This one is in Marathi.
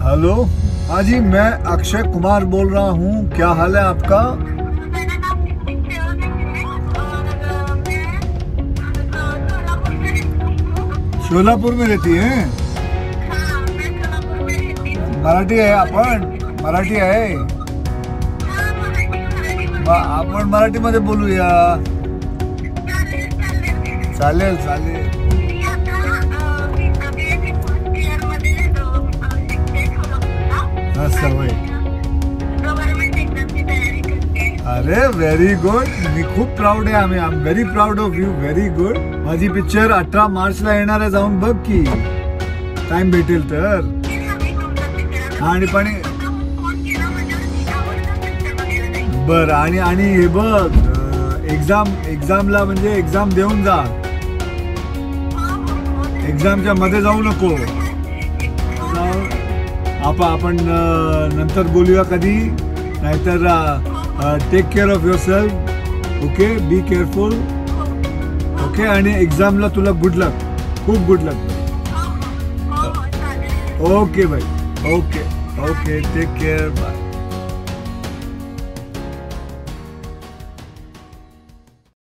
हेलो। हाँ जी, मैं अक्षय कुमार बोल रहा हूँ। क्या हाल है आपका? शोलापुर में रहती हैं? मराठी आहे आपण? मराठी आहे? आपण मराठीमध्ये बोलूया। चालेल चालेल। सवय। अरे व्हेरी गुड, मी खूप प्राऊड आहे। I am very proud of you. Very good. माझी पिक्चर 18 मार्चला येणार आहे, जाऊन बघ की टाइम भेटेल तर। आणि पण बर, आणि हे बघ, एक्झामला म्हणजे एक्झाम देऊन जा, एक्झामच्या मध्ये जाऊ नको। आपण नंतर बोलूया कधी, नाहीतर take care of yourself. Okay, be careful. Okay, आणि एक्झामला तुला गुड लक, खूप गुड लक। ओके भाई, okay okay, take care, bye.